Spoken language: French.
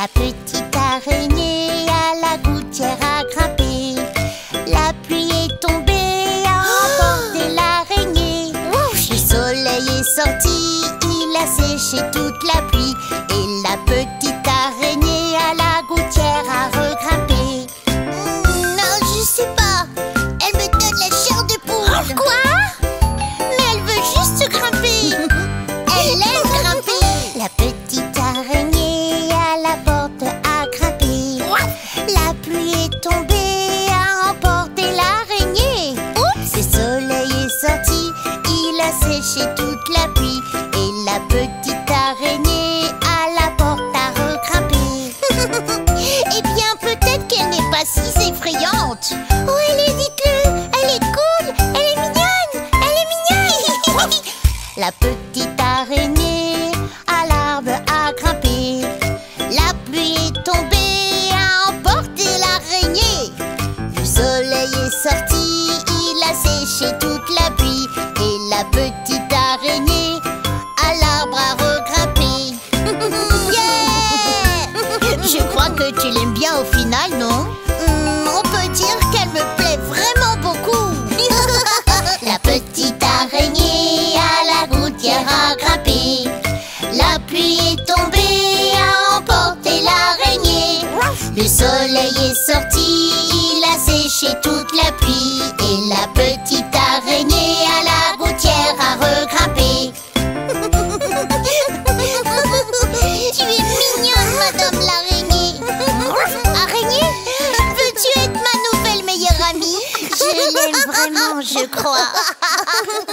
La petite araignée à la gouttière a grimpé. La pluie est tombée, a emporté l'araignée. Le soleil est sorti, il a séché toute la pluie. Et la petite araignée à la gouttière a regrimpé. Non, je sais pas. Elle me donne la chair de poule. Quoi? Mais elle veut juste grimper. Elle aime grimper. La petite araignée à la porte a grimpé. La pluie est tombée, a emporté l'araignée. Le soleil est sorti, il a séché toute la pluie. Et la petite araignée à la porte a regrimpé. Eh bien, peut-être qu'elle n'est pas si effrayante. Oh, allez, dites-le. Elle est cool, elle est mignonne, elle est mignonne. La petite araignée à l'arbre a grimpé. La pluie est tombée, a emporté l'araignée. Le soleil est sorti, il a séché toute la pluie. Et la petite araignée à l'arbre a regrimpé. Yeah! Je crois que tu l'aimes bien au final, non? On peut dire qu'elle me plaît vraiment beaucoup. La petite araignée à la gouttière a grimpé. La pluie est tombée, a emporté l'araignée. Le soleil est sorti, il a séché toute la pluie. Et la petite araignée à la gouttière a regrimpé. Tu es mignonne, Madame l'araignée. Araignée, veux-tu être ma nouvelle meilleure amie? Je l'aime vraiment, je crois.